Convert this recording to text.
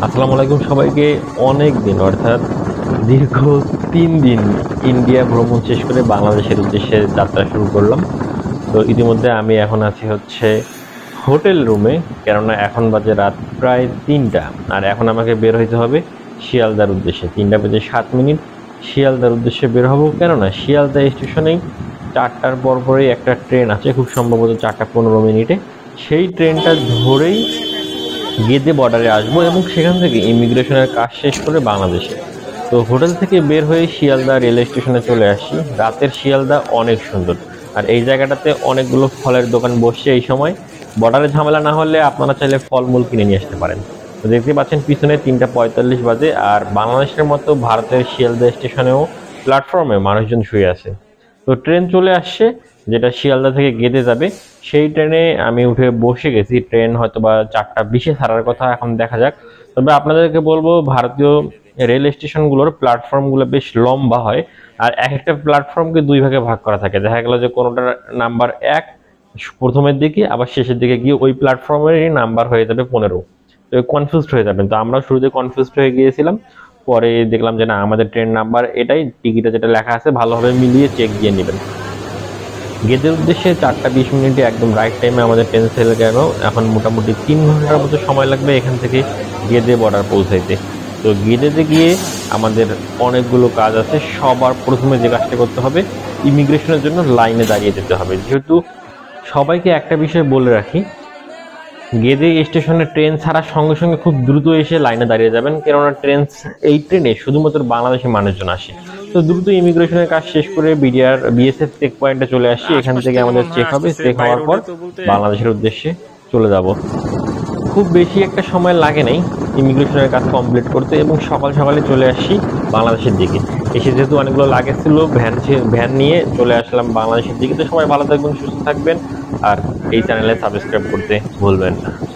আসসালামু আলাইকুম সবাইকে। অনেক দিন অর্থাৎ দীর্ঘ 3 দিন ইন্ডিয়া ভ্রমণ শেষ করে বাংলাদেশের উদ্দেশ্যে যাত্রা শুরু করলাম। তো ইতিমধ্যে আমি এখন আছি হচ্ছে হোটেল রুমে, কেননা এখন বাজে রাত প্রায় 3টা। আর এখন আমাকে বের হইতে হবে শিয়ালদার উদ্দেশ্যে। 3টা বেজে 7 মিনিট শিয়ালদার উদ্দেশ্যে বের হব, কেননা শিয়ালদা স্টেশনেই 4টার পরপরই একটা ট্রেন আছে, খুব সম্ভবত 4টা 15 মিনিটে। সেই ট্রেনটা ধরেই গেদে বর্ডারে আসবো এবং সেখান থেকে ইমিগ্রেশনের কাজ শেষ করে বাংলাদেশে। তো হোটেল থেকে বের হয়ে শিয়ালদা রেল স্টেশনে চলে আসি। রাতের শিয়ালদা অনেক সুন্দর, আর এই জায়গাটাতে অনেকগুলো ফলের দোকান বসছে। এই সময় বর্ডারে ঝামেলা না হলে আপনারা চাইলে ফলমূল কিনে নিয়ে আসতে পারেন। তো দেখতে পাচ্ছেন পিছনে 3টা 45 বাজে, আর বাংলাদেশের মতো ভারতের শিয়ালদা স্টেশনেও প্ল্যাটফর্মে মানুষজন শুয়ে আছে। তো ট্রেন চলে আসছে যেটা শিয়ালদা থেকে গেদে যাবে। সেই ট্রেনে আমি উঠে বসে গেছি। ট্রেন হয়তো বা 4টা 20-এ ছাড়ার কথা, এখন দেখা যাক। তবে আপনাদেরকে বলবো, ভারতীয় রেল স্টেশনগুলোর প্ল্যাটফর্মগুলো বেশ লম্বা হয়, আর এক একটা প্ল্যাটফর্মকে 2 ভাগে ভাগ করা থাকে। দেখা গেল যে কোনোটার নাম্বার 1 প্রথমের দিকে, আবার শেষের দিকে গিয়ে ওই প্ল্যাটফর্মেরই নাম্বার হয়ে যাবে 15। তো কনফিউজড হয়ে যাবেন। তো আমরা শুরুতে কনফিউজড হয়ে গিয়েছিলাম, পরে দেখলাম যে না, আমাদের ট্রেন নাম্বার এটাই। টিকিটে যেটা লেখা আছে ভালোভাবে মিলিয়ে চেক দিয়ে নেবেন। গেদের উদ্দেশ্যে 4টা 20 মিনিটে একদম রাইট টাইমে আমাদের ট্রেন ছেড়ে গেল। এখন মোটামুটি 3 ঘন্টার মতো সময় লাগবে এখান থেকে গেদে বর্ডার পৌঁছাইতে। তো গেদেতে গিয়ে আমাদের অনেকগুলো কাজ আছে। সবার প্রথমে যে কাজটা করতে হবে, ইমিগ্রেশনের জন্য লাইনে দাঁড়িয়ে যেতে হবে। যেহেতু সবাইকে একটা বিষয় বলে রাখি, গেদে স্টেশনে ট্রেন ছাড়ার সঙ্গে সঙ্গে খুব দ্রুত এসে লাইনে দাঁড়িয়ে যাবেন, কেননা এই ট্রেনে শুধুমাত্র বাংলাদেশি মানুষজন আসে। তো দ্রুত ইমিগ্রেশনের কাজ শেষ করে বিএসএফ চেক পয়েন্টে চলে আসছি। এখান থেকে আমাদের চেক হবে, চেক হওয়ার পর বাংলাদেশের উদ্দেশ্যে চলে যাব। খুব বেশি একটা সময় লাগে নাই ইমিগ্রেশনের কাজ কমপ্লিট করতে, এবং সকাল সকালে চলে আসছি বাংলাদেশের দিকে। এসে যেহেতু অনেকগুলো লাগেজ ছিল, ভ্যান নিয়ে চলে আসলাম বাংলাদেশের দিকে। তো সবাই ভালো থাকবেন, সুস্থ থাকবেন, আর এই চ্যানেলে সাবস্ক্রাইব করতে ভুলবেন না।